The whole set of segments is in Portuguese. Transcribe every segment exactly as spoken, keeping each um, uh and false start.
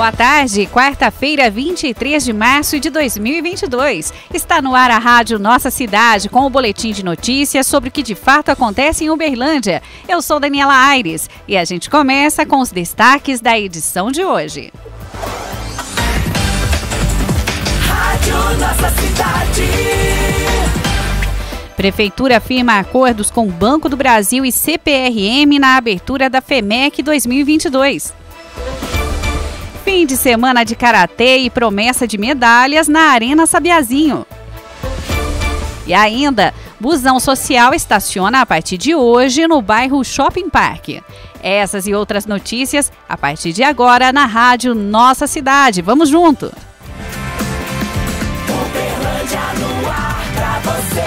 Boa tarde, quarta-feira, vinte e três de março de dois mil e vinte e dois. Está no ar a Rádio Nossa Cidade com o boletim de notícias sobre o que de fato acontece em Uberlândia. Eu sou Daniela Aires e a gente começa com os destaques da edição de hoje. Rádio Nossa Cidade. Prefeitura firma acordos com o Banco do Brasil e C P R M na abertura da FEMEC dois mil e vinte e dois. Fim de semana de karatê e promessa de medalhas na Arena Sabiazinho. E ainda, busão social estaciona a partir de hoje no bairro Shopping Park. Essas e outras notícias a partir de agora na Rádio Nossa Cidade. Vamos junto! Uberlândia no ar pra você.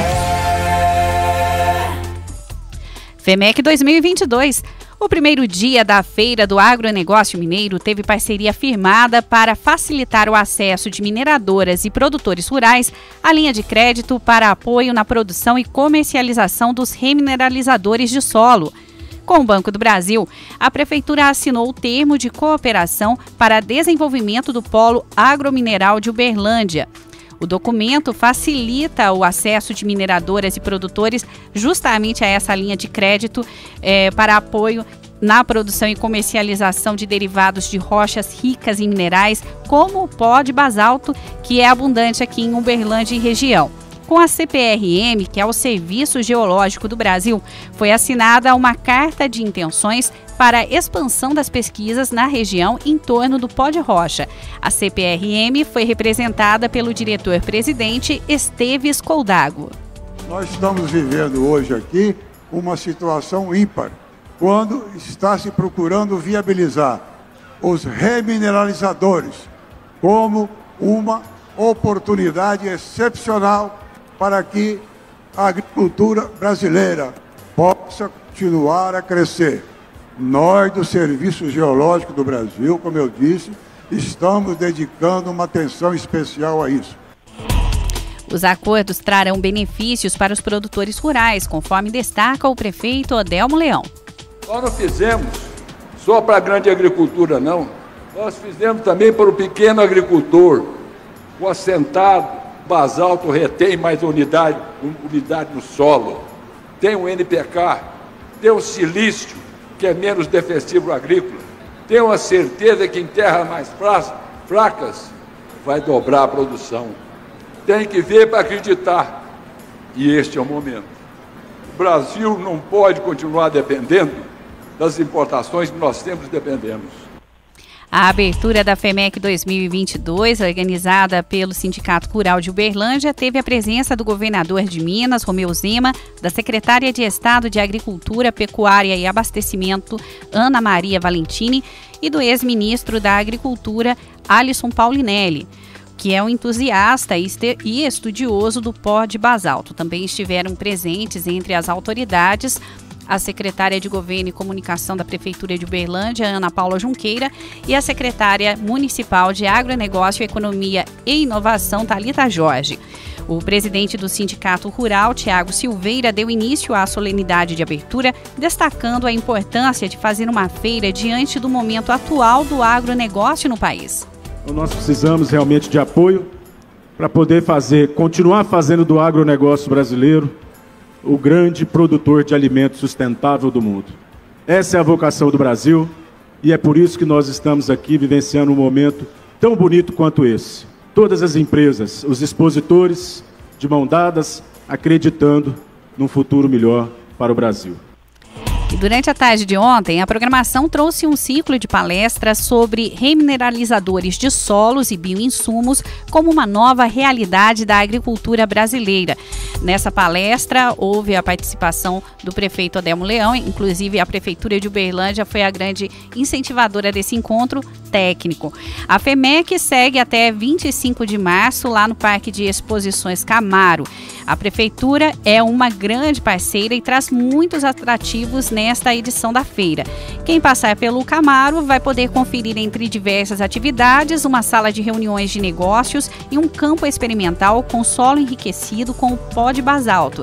FEMEC dois mil e vinte e dois. O primeiro dia da Feira do Agronegócio Mineiro teve parceria firmada para facilitar o acesso de mineradoras e produtores rurais à linha de crédito para apoio na produção e comercialização dos remineralizadores de solo. Com o Banco do Brasil, a Prefeitura assinou o termo de cooperação para desenvolvimento do Polo Agromineral de Uberlândia. O documento facilita o acesso de mineradoras e produtores justamente a essa linha de crédito é, para apoio na produção e comercialização de derivados de rochas ricas em minerais, como o pó de basalto, que é abundante aqui em Uberlândia e região. Com a C P R M, que é o Serviço Geológico do Brasil, foi assinada uma carta de intenções para a expansão das pesquisas na região em torno do pó de rocha. A C P R M foi representada pelo diretor-presidente Esteves Coldago. Nós estamos vivendo hoje aqui uma situação ímpar, quando está se procurando viabilizar os remineralizadores como uma oportunidade excepcional para que a agricultura brasileira possa continuar a crescer. Nós, do Serviço Geológico do Brasil, como eu disse, estamos dedicando uma atenção especial a isso. Os acordos trarão benefícios para os produtores rurais, conforme destaca o prefeito Odelmo Leão. Nós não fizemos só para a grande agricultura, não. Nós fizemos também para o pequeno agricultor. O assentado, basalto retém mais unidade, umidade no solo. Tem o N P K, tem o silício, que é menos defensivo agrícola. Tem uma certeza que em terras mais fracas vai dobrar a produção. Tem que ver para acreditar. E este é o momento. O Brasil não pode continuar dependendo das importações que nós sempre dependemos. A abertura da FEMEC dois mil e vinte e dois, organizada pelo Sindicato Rural de Uberlândia, teve a presença do governador de Minas, Romeu Zema, da secretária de Estado de Agricultura, Pecuária e Abastecimento, Ana Maria Valentini, e do ex-ministro da Agricultura, Alisson Paulinelli, que é um entusiasta e estudioso do pó de basalto. Também estiveram presentes entre as autoridades a secretária de Governo e Comunicação da Prefeitura de Uberlândia, Ana Paula Junqueira, e a secretária municipal de Agronegócio, Economia e Inovação, Thalita Jorge. O presidente do Sindicato Rural, Tiago Silveira, deu início à solenidade de abertura, destacando a importância de fazer uma feira diante do momento atual do agronegócio no país. Nós precisamos realmente de apoio para poder fazer, continuar fazendo do agronegócio brasileiro o grande produtor de alimentos sustentável do mundo. Essa é a vocação do Brasil e é por isso que nós estamos aqui vivenciando um momento tão bonito quanto esse. Todas as empresas, os expositores, de mão dadas, acreditando num futuro melhor para o Brasil. E durante a tarde de ontem, a programação trouxe um ciclo de palestras sobre remineralizadores de solos e bioinsumos como uma nova realidade da agricultura brasileira. Nessa palestra, houve a participação do prefeito Odelmo Leão, inclusive a Prefeitura de Uberlândia foi a grande incentivadora desse encontro técnico. A FEMEC segue até vinte e cinco de março lá no Parque de Exposições Camaro. A Prefeitura é uma grande parceira e traz muitos atrativos nesta edição da feira. Quem passar pelo Camaro vai poder conferir entre diversas atividades uma sala de reuniões de negócios e um campo experimental com solo enriquecido com o pó de basalto.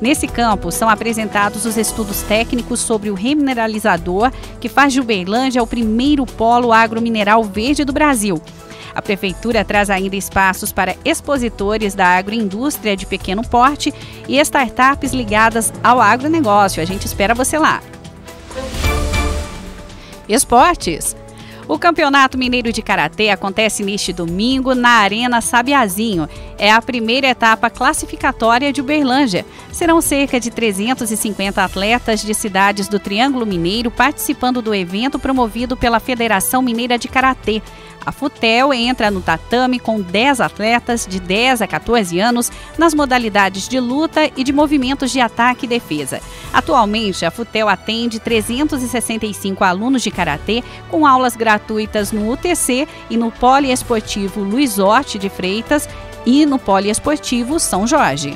Nesse campo, são apresentados os estudos técnicos sobre o remineralizador, que faz de Uberlândia o primeiro polo agromineral verde do Brasil. A Prefeitura traz ainda espaços para expositores da agroindústria de pequeno porte e startups ligadas ao agronegócio. A gente espera você lá. Esportes. O Campeonato Mineiro de Karatê acontece neste domingo na Arena Sabiazinho. É a primeira etapa classificatória de Uberlândia. Serão cerca de trezentos e cinquenta atletas de cidades do Triângulo Mineiro participando do evento promovido pela Federação Mineira de Karatê. A Futel entra no tatame com dez atletas de dez a quatorze anos nas modalidades de luta e de movimentos de ataque e defesa. Atualmente, a Futel atende trezentos e sessenta e cinco alunos de karatê com aulas gratuitas no U T C e no Poliesportivo Luiz Orte de Freitas e no Poliesportivo São Jorge.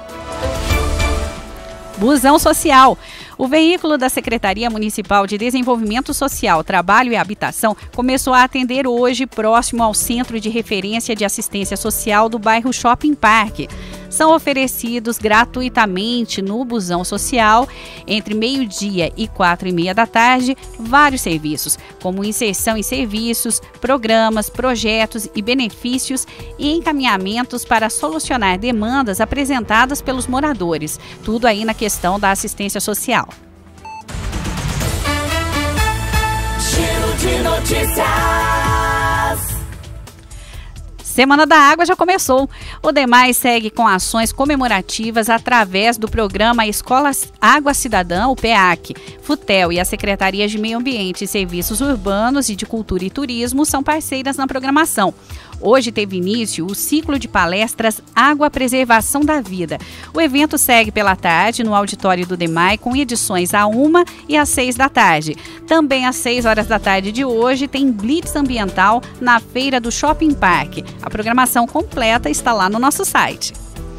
Busão Social. O veículo da Secretaria Municipal de Desenvolvimento Social, Trabalho e Habitação começou a atender hoje próximo ao Centro de Referência de Assistência Social do bairro Shopping Park. São oferecidos gratuitamente no Busão Social, entre meio-dia e quatro e meia da tarde, vários serviços, como inserção em serviços, programas, projetos e benefícios e encaminhamentos para solucionar demandas apresentadas pelos moradores. Tudo aí na questão da assistência social. Giro de notícias. Semana da Água já começou. O DEMAI segue com ações comemorativas através do programa Escola Água Cidadã, o P A C. Futel e a Secretaria de Meio Ambiente e Serviços Urbanos e de Cultura e Turismo são parceiras na programação. Hoje teve início o ciclo de palestras Água Preservação da Vida. O evento segue pela tarde no auditório do DEMAI com edições à uma e às seis da tarde. Também às seis horas da tarde de hoje tem Blitz Ambiental na feira do Shopping Park. A programação completa está lá no nosso site.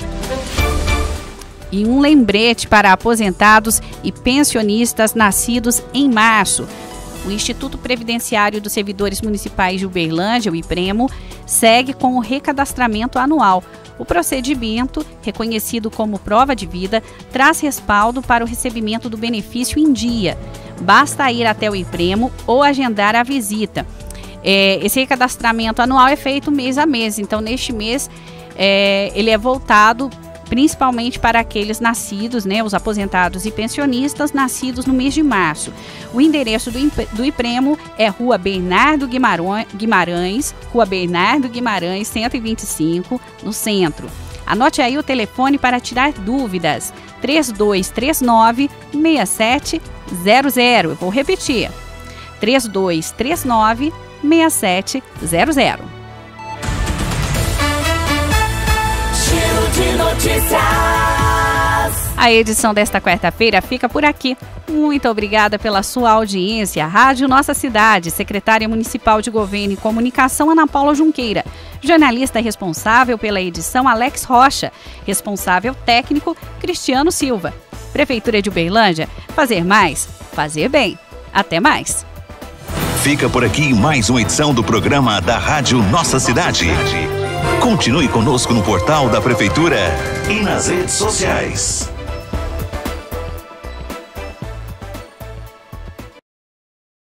E um lembrete para aposentados e pensionistas nascidos em março. O Instituto Previdenciário dos Servidores Municipais de Uberlândia, o IPREMO, segue com o recadastramento anual. O procedimento, reconhecido como prova de vida, traz respaldo para o recebimento do benefício em dia. Basta ir até o IPREMO ou agendar a visita. É, esse recadastramento anual é feito mês a mês, então neste mês é, ele é voltado principalmente para aqueles nascidos, né, os aposentados e pensionistas nascidos no mês de março. O endereço do, do IPREMO é Rua Bernardo Guimarães, Rua Bernardo Guimarães, cento e vinte e cinco, no centro. Anote aí o telefone para tirar dúvidas, três dois três nove, seis sete zero zero. Eu vou repetir, três dois três nove, seis sete zero zero. De notícias. A edição desta quarta-feira fica por aqui. Muito obrigada pela sua audiência. Rádio Nossa Cidade, secretária municipal de Governo e Comunicação, Ana Paula Junqueira. Jornalista responsável pela edição, Alex Rocha. Responsável técnico, Cristiano Silva. Prefeitura de Uberlândia, fazer mais, fazer bem. Até mais. Fica por aqui mais uma edição do programa da Rádio Nossa Cidade. Continue conosco no portal da Prefeitura e nas redes sociais.